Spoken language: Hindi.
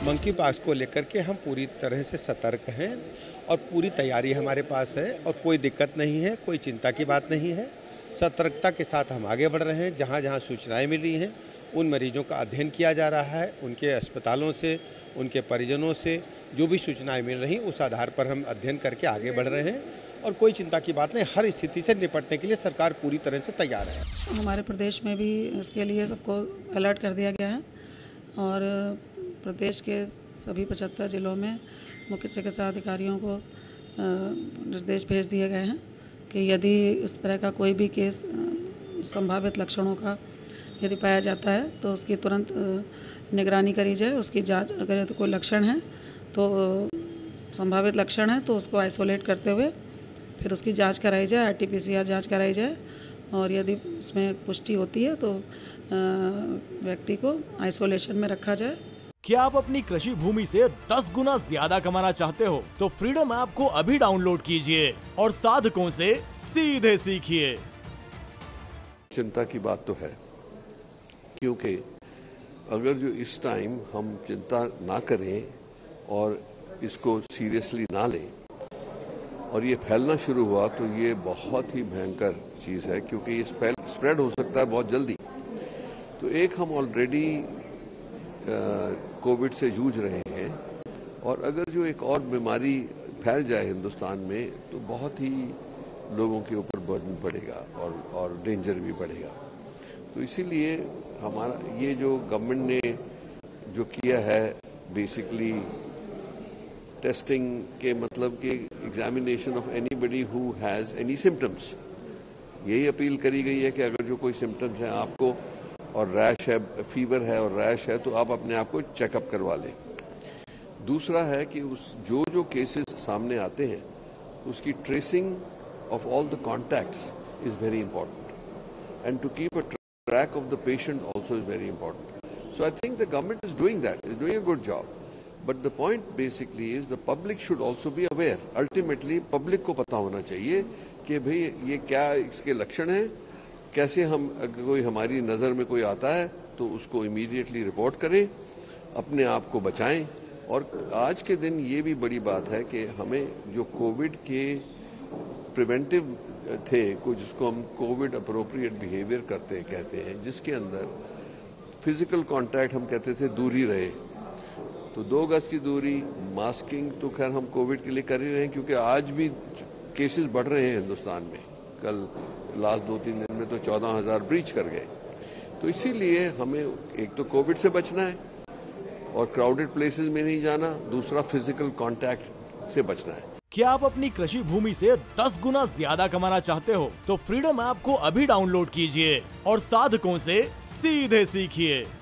मंकी पॉक्स को लेकर के हम पूरी तरह से सतर्क हैं और पूरी तैयारी हमारे पास है और कोई दिक्कत नहीं है, कोई चिंता की बात नहीं है। सतर्कता के साथ हम आगे बढ़ रहे हैं। जहाँ जहाँ सूचनाएं मिली हैं उन मरीजों का अध्ययन किया जा रहा है। उनके अस्पतालों से, उनके परिजनों से जो भी सूचनाएं मिल रही उस आधार पर हम अध्ययन करके आगे बढ़ रहे हैं और कोई चिंता की बात नहीं। हर स्थिति से निपटने के लिए सरकार पूरी तरह से तैयार है। हमारे प्रदेश में भी इसके लिए सबको अलर्ट कर दिया गया है और प्रदेश के सभी 75 जिलों में मुख्य चिकित्सा अधिकारियों को निर्देश भेज दिए गए हैं कि यदि इस तरह का कोई भी केस संभावित लक्षणों का यदि पाया जाता है तो उसकी तुरंत निगरानी करी जाए। उसकी जांच, अगर तो कोई लक्षण है तो संभावित लक्षण है तो उसको आइसोलेट करते हुए फिर उसकी जांच कराई जाए, RT-PCR जांच कराई जाए और यदि उसमें पुष्टि होती है तो व्यक्ति को आइसोलेशन में रखा जाए। क्या आप अपनी कृषि भूमि से 10 गुना ज्यादा कमाना चाहते हो तो फ्रीडम ऐप को अभी डाउनलोड कीजिए और साधकों से सीधे सीखिए। चिंता की बात तो है, क्योंकि अगर जो इस टाइम हम चिंता ना करें और इसको सीरियसली ना लें और ये फैलना शुरू हुआ तो ये बहुत ही भयंकर चीज़ है, क्योंकि ये स्प्रेड हो सकता है बहुत जल्दी। तो एक हम ऑलरेडी कोविड से जूझ रहे हैं और अगर जो एक और बीमारी फैल जाए हिंदुस्तान में तो बहुत ही लोगों के ऊपर बर्डन बढ़ेगा और डेंजर भी बढ़ेगा। तो इसीलिए हमारा ये जो गवर्नमेंट ने जो किया है बेसिकली टेस्टिंग के मतलब कि examination of anybody who has any symptoms, यही अपील करी गई है कि अगर जो कोई सिम्टम्स हैं आपको और रैश है, फीवर है और रैश है तो आप अपने आप को चेकअप करवा लें। दूसरा है कि जो केसेस सामने आते हैं उसकी tracing of all the contacts is very important and to keep a track of the patient also is very important. So I think the government is doing that, is doing a good job. But the point basically is the public should also be aware. Ultimately, public को पता होना चाहिए कि भाई ये क्या इसके लक्षण हैं, कैसे हम अगर कोई हमारी नज़र में कोई आता है तो उसको इमीडिएटली रिपोर्ट करें, अपने आप को बचाएं। और आज के दिन ये भी बड़ी बात है कि हमें जो कोविड के प्रिवेंटिव थे, कुछ जिसको हम कोविड अप्रोप्रिएट बिहेवियर कहते हैं, जिसके अंदर फिजिकल कांटेक्ट हम कहते थे दूरी रहे, तो 2 गज की दूरी, मास्किंग तो खैर हम कोविड के लिए कर ही रहे हैं, क्योंकि आज भी केसेस बढ़ रहे हैं हिंदुस्तान में। कल लास्ट 2-3 दिन में तो 14,000 ब्रीच कर गए। तो इसीलिए हमें एक तो कोविड से बचना है और क्राउडेड प्लेसेस में नहीं जाना, दूसरा फिजिकल कांटेक्ट से बचना है। क्या आप अपनी कृषि भूमि से 10 गुना ज्यादा कमाना चाहते हो तो फ्रीडम ऐप को अभी डाउनलोड कीजिए और साधकों से सीधे सीखिए।